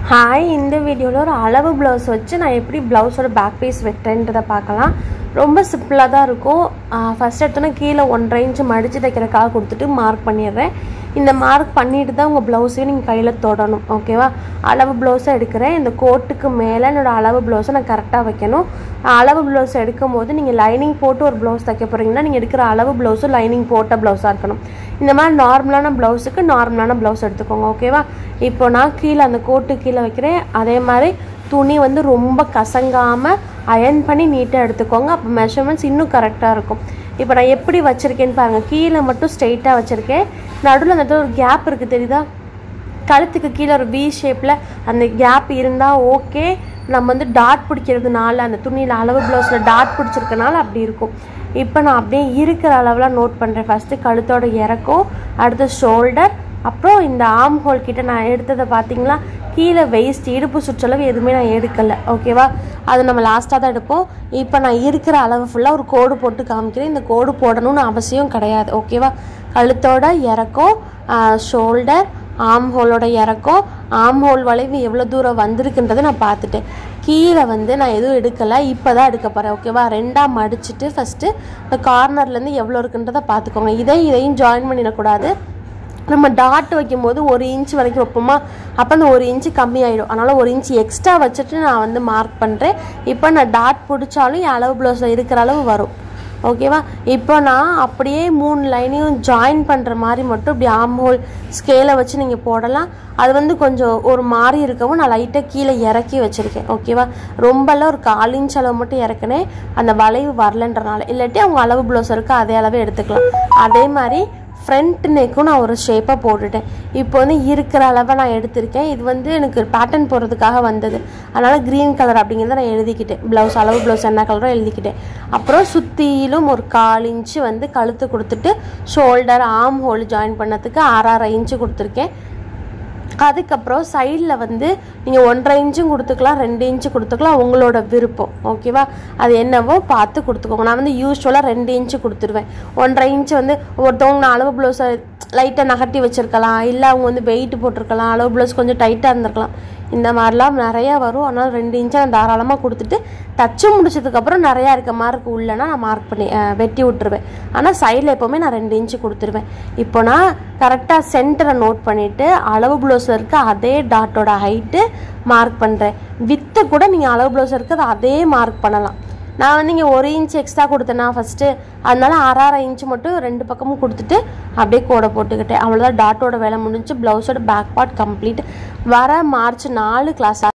Hi, இந்த வீடியோவில் ஒரு அளவு ப்ளவுஸ் வச்சு நான் எப்படி ப்ளவுஸோட பேக் பீஸ் வெட்டுறேன்றதை பார்க்கலாம். ரொம்ப சிம்பிளாக தான் இருக்கும். ஃபஸ்ட் எடுத்தோன்னா கீழே 1.5 இன்ச்சு மடித்து தைக்கிறக்காக கொடுத்துட்டு மார்க் பண்ணிடுறேன். இந்த மார்க் பண்ணிட்டு தான் உங்கள் ப்ளவுஸையும் நீங்கள் கையில் தொடணும். ஓகேவா? அளவு ப்ளவுஸை எடுக்கிறேன். இந்த கோட்டுக்கு மேலே என்னோடய அளவு ப்ளவுஸை நான் கரெக்டாக வைக்கணும். அளவு ப்ளவுஸ் எடுக்கும் போது நீங்கள் லைனிங் போட்டு ஒரு ப்ளவுஸ் தைக்க போகிறீங்கன்னா நீங்கள் எடுக்கிற அளவு ப்ளவுஸும் லைனிங் போட்ட ப்ளவுஸாக இருக்கணும். இந்த மாதிரி நார்மலான ப்ளவுஸுக்கு நார்மலான ப்ளவுஸ் எடுத்துக்கோங்க. ஓகேவா? இப்போ நான் கீழே அந்த கோட்டு கீழே வைக்கிறேன். அதே மாதிரி துணி வந்து ரொம்ப கசங்காமல் அயர்ன் பண்ணி நீட்டாக எடுத்துக்கோங்க. அப்போ மெஷர்மெண்ட்ஸ் இன்னும் கரெக்டாக இருக்கும். இப்போ நான் எப்படி வச்சுருக்கேன்னு பாருங்கள். கீழே மட்டும் ஸ்ட்ரெயிட்டாக வச்சுருக்கேன். நடுவில் அந்த ஒரு கேப் இருக்குது, தெரியுதா? கழுத்துக்கு கீழே ஒரு வி ஷேப்பில் அந்த கேப் இருந்தால் ஓகே. நம்ம வந்து டாட் பிடிக்கிறதுனால அந்த துணியில் அளவு ப்ளவுஸில் டாட் பிடிச்சிருக்கனால அப்படி இருக்கும். இப்போ நான் அப்படியே இருக்கிற அளவில் நோட் பண்ணுறேன். ஃபஸ்ட்டு கழுத்தோட இறக்கம், அடுத்து ஷோல்டர், அப்புறம் இந்த ஆர்ம் ஹோல் கிட்ட நான் எடுத்ததை பார்த்தீங்களா? கீழே வெயிஸ்ட் இடுப்பு சுற்றளவு எதுவுமே நான் எடுக்கலை. ஓகேவா? அது நம்ம லாஸ்ட்டாக தான் எடுப்போம். இப்போ நான் இருக்கிற அளவு ஃபுல்லாக ஒரு கோடு போட்டு காமிக்கிறேன். இந்த கோடு போடணும்னு அவசியம் கிடையாது. ஓகேவா? கழுத்தோட இறக்கம், ஷோல்டர், ஆர்ம் ஹோலோட இறக்கம், ஆர்ம் ஹோல் வளைவு எவ்வளோ தூரம் வந்திருக்குன்றதை நான் பார்த்துட்டேன். கீழே வந்து நான் எதுவும் எடுக்கலை, இப்போ தான் எடுக்க போகிறேன். ஓகேவா? ரெண்டாக மடிச்சுட்டு ஃபஸ்ட்டு இந்த கார்னர்லேருந்து எவ்வளோ இருக்குன்றதை பார்த்துக்கோங்க. இதையும் ஜாயின் பண்ணிடக்கூடாது. நம்ம டாட் வைக்கும் போது 1 இன்ச் வரைக்கும் வைப்போமா, அப்போ அந்த 1 இன்ச்சு கம்மியாயிடும். அதனால் 1 இன்ச்சு எக்ஸ்ட்ரா வச்சுட்டு நான் வந்து மார்க் பண்ணுறேன். இப்போ நான் டாட் பிடிச்சாலும் என் அளவு ப்ளவுஸில் இருக்கிற அளவு வரும். ஓகேவா? இப்போ நான் அப்படியே 3 லைனையும் ஜாயின் பண்ணுற மாதிரி மட்டும் இப்படி ஆர்ம் ஹோல் ஸ்கேலை வச்சு நீங்கள் போடலாம். அது வந்து கொஞ்சம் ஒரு மாதிரி இருக்கவும் நான் லைட்டாக கீழே இறக்கி வச்சுருக்கேன். ஓகேவா? ரொம்பலாம் ஒரு 1/4 இன்ச் அளவு மட்டும் இறக்குனேன், அந்த வளைவு வரலன்றனால. இல்லாட்டி அவங்க அளவு ப்ளவுஸ் இருக்குது அதே அளவே எடுத்துக்கலாம். அதே மாதிரி ஃப்ரண்ட் நெக்கும் நான் ஒரு ஷேப்பாக போட்டுட்டேன். இப்போ வந்து இருக்கிற அளவை நான் எடுத்திருக்கேன். இது வந்து எனக்கு பேட்டர்ன் போடுறதுக்காக வந்தது. அதனால் க்ரீன் கலர் அப்படிங்கிறத நான் எழுதிக்கிட்டேன். ப்ளவுஸ் அளவு ப்ளவுஸ் என்ன கலரோ எழுதிக்கிட்டேன். அப்புறம் சுற்றிலும் ஒரு 1/4 இன்ச்சு வந்து கழுத்து கொடுத்துட்டு ஷோல்டர் ஆர்ம் ஹோல் ஜாயின் பண்ணதுக்கு 6.5 இன்ச்சு கொடுத்துருக்கேன். அதுக்கப்புறம் சைடில் வந்து நீங்கள் 1.5 இன்ச்சும் கொடுத்துக்கலாம், 2 இன்ச்சு கொடுத்துக்கலாம், உங்களோட விருப்பம். ஓகேவா? அது என்னவோ பார்த்து கொடுத்துக்கோங்க. நான் வந்து யூஸ்வலாக 2 இன்ச்சு கொடுத்துருவேன். 1.5 இன்ச்சு வந்து ஒருத்தவங்க நான் அளவு ப்ளவுஸை லைட்டாக நகட்டி வச்சுருக்கலாம், இல்லை அவங்க வந்து வெயிட் போட்டிருக்கலாம், அளவு ப்ளவுஸ் கொஞ்சம் டைட்டாக இருந்திருக்கலாம். இந்த மாதிரிலாம் நிறையா வரும். அதனால் 2 இன்ச்சை நான் தாராளமாக கொடுத்துட்டு தச்சு முடிச்சதுக்கப்புறம் நிறையா இருக்க மார்க் உள்ளேன்னா நான் மார்க் பண்ணி வெட்டி விட்டுருவேன். ஆனால் சைடில் எப்போவுமே நான் 2 இன்ச்சு கொடுத்துருவேன். இப்போ நான் கரெக்டாக சென்டரை நோட் பண்ணிவிட்டு அளவு ப்ளவுஸில் இருக்க அதே டாட்டோட ஹைட்டு மார்க் பண்ணுறேன். வித்து கூட நீங்கள் அளவு ப்ளவுஸில் இருக்கிறது அதே மார்க் பண்ணலாம். நான் வந்து இங்கே 1 இன்ச் எக்ஸ்ட்ரா கொடுத்தேன்னா ஃபஸ்ட்டு, அதனால 6.5 இன்ச்சு மட்டும் 2 பக்கமும் கொடுத்துட்டு அப்படியே கோடை போட்டுக்கிட்டேன். அவ்வளோதான், டாட்டோட வேலை முடிஞ்சு. ப்ளவுஸோட பேக் பார்ட் கம்ப்ளீட். வர மார்ச் 4 கிளாஸ்